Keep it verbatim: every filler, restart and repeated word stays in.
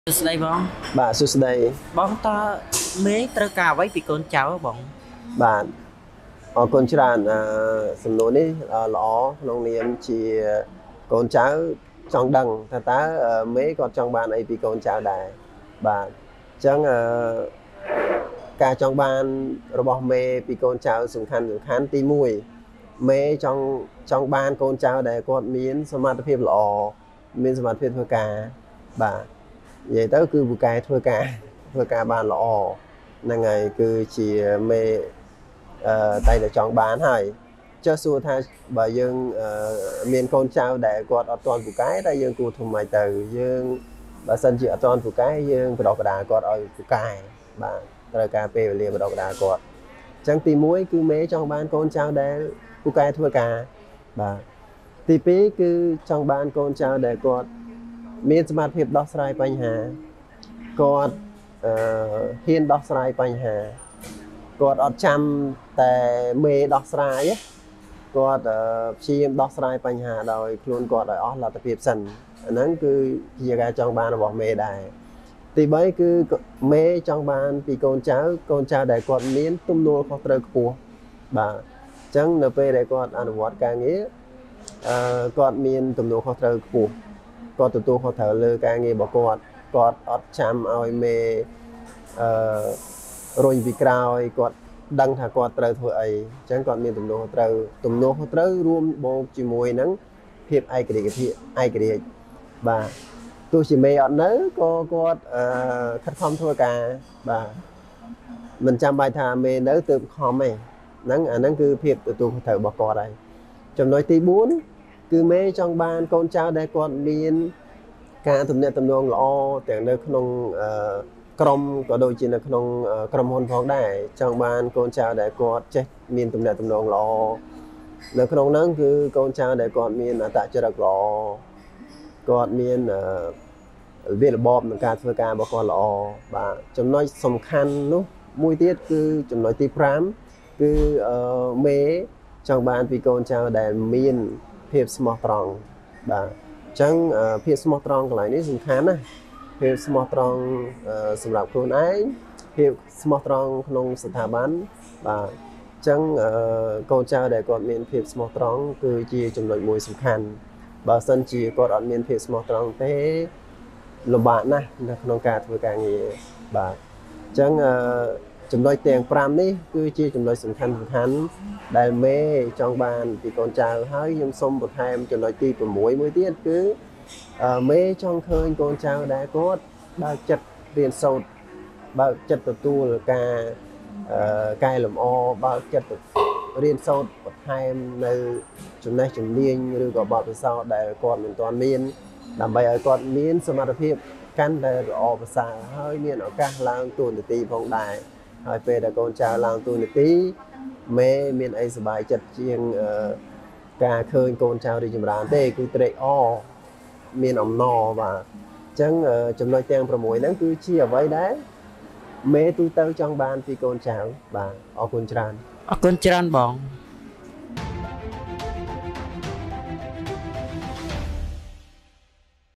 Sứt đây bóng បាទសួស្តី bóng ta mấy trơ cà váy bị con cháu bóng បាទអរគុណច្រើនអឺសំណួរនេះអឺល្អក្នុងនាមជាកូនចៅចង់ដឹងថាតើអឺមេគាត់ចង់បានអីពីកូនចៅដែរបាទអញ្ចឹងអឺការចង់បានរបស់មេពីកូនចៅសំខាន់សំខាន់ទីមួយមេចង់ចង់បានកូនចៅដែលគាត់មានសមត្ថភាពល្អមានសមត្ថភាពធ្វើការបាទនិយាយទៅគឺពូកែធ្វើការធ្វើការបានល្អហ្នឹងហើយគឺជាមេអឺតែតែចង់បានហើយចុះសួរថាបើយើងមានកូនចៅដែលគាត់អត់ទាន់ពូកែតែយើងគួរធ្វើម៉េចទៅយើងបើសិនជាអត់ទាន់ពូកែយើងបដកបដាគាត់ឲ្យពូកែបាទត្រូវការពេលវេលាបដកបដាគាត់អញ្ចឹងទីមួយគឺមេចង់បានកូនចៅដែលពូកែធ្វើការបាទទីពីរគឺចង់បានកូនចៅដែលគាត់មានសមត្ថភាពដោះស្រាយបញ្ហាគាត់អឺហ៊ានដោះស្រាយបញ្ហាគាត់អត់ចាំតែមេដោះស្រាយគាត់ព្យាយាមដោះស្រាយបញ្ហាដោយខ្លួនគាត់ឲ្យអស់លទ្ធភាពសិនអាហ្នឹងគឺជាការចង់បានរបស់មេដែរទីបីគឺមេចង់បានពីកូនចៅកូនចៅដែលគាត់មានទំនួលខុសត្រូវខ្ពស់បាទអញ្ចឹងនៅពេលដែលគាត់អនុវត្តការងារអឺគាត់មានទំនួលខុសត្រូវខ្ពស់គាត់ទទួលខុសត្រូវលើការងាររបស់គាត់គាត់អត់ចាំឲ្យមេអឺរុញពីក្រោយគាត់ដឹងថាគាត់ត្រូវធ្វើអីអញ្ចឹងគាត់មានទំនួលខុសត្រូវទំនួលខុសត្រូវរួមបូកជាមួយនឹងភាពឯករាជ្យភាពឯករាជ្យបាទទោះជាមេអត់នៅក៏គាត់អឺខិតខំធ្វើការបាទមិនចាំបាច់ថាមេនៅទើបខំទេហ្នឹងអាហ្នឹងគឺភាពទទួលខុសត្រូវរបស់គាត់ហើយចំណុចទីបួនគឺមេចង់បានកូនចៅដែលគាត់មានការទំនាក់ទំនងល្អទាំងនៅក្នុងអឺក្រុមក៏ដូចជានៅក្នុងក្រុមហ៊ុនផងដែរចង់បានកូនចៅដែលគាត់ចេះមានទំនាក់ទំនងល្អនៅក្នុងហ្នឹងគឺកូនចៅដែលគាត់មានអត្តចរិតល្អគាត់មានវារបបក្នុងការធ្វើការរបស់គាត់ល្អបាទចំណុចសំខាន់នោះមួយទៀតគឺចំណុចទីប្រាំគឺមេចង់បានពីកូនចៅដែលមានភាពស្មោះត្រង់បាទអញ្ចឹងភាពស្មោះត្រង់កន្លែងនេះសំខាន់ណាស់ភាពស្មោះត្រង់សម្រាប់ខ្លួនឯងភាពស្មោះត្រង់ក្នុងស្ថាប័នបាទអញ្ចឹងកូនចៅដែលគាត់មានភាពស្មោះត្រង់គឺជាចំណុចមួយសំខាន់បើសិនជាគាត់អត់មានភាពស្មោះត្រង់ទេលំបាកណាស់នៅក្នុងការធ្វើការងារបាទអញ្ចឹងចំណុចទាំងប្រាំនេះគឺជាចំណុចសំខាន់សំខាន់ដែលមេចង់បានពីកូនចៅហើយខ្ញុំសូមបន្ថែមចំណុចទី៦មួយទៀតគឺមេចង់ឃើញកូនចៅដែលគាត់បើកចិត្តរៀនសូត្របើកចិត្តទទួលការកែលម្អបើកចិត្តរៀនសូត្របន្ថែមនៅចំណេះជំនាញឬក៏បទពិសោធន៍ដែលគាត់មិនទាន់មានដើម្បីឲ្យគាត់មានសមត្ថភាពកាន់តែល្អប្រសើរហើយមានឱកាសឡើងតួនាទីផងដែរហើយពេលដែលកូនចៅឡើងតួនាទីមេមានអីសប្បាយចិត្តជាងការឃើញកូនចៅរីកចម្រើនទេគឺត្រេកអរមានអំណរបាទអញ្ចឹងចំណុចទាំង៦ហ្នឹងគឺជាអ្វីដែរមេទូទៅចង់បានពីកូនចៅបាទអរគុណច្រើនអរគុណច្រើនបង